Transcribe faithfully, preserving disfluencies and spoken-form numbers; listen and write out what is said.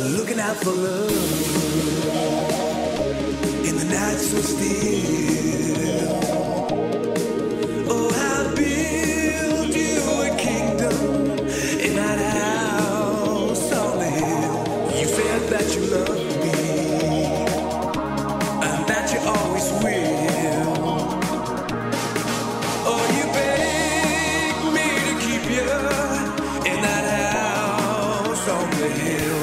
looking out for love in the night so still. Oh, I built you a kingdom in that house on the hill. You felt that you loved me and that you always will. Oh, you begged me to keep you in that house on the hill.